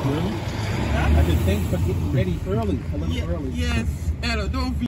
Really? I said thanks for getting ready early, a little early. Yes, Ella, don't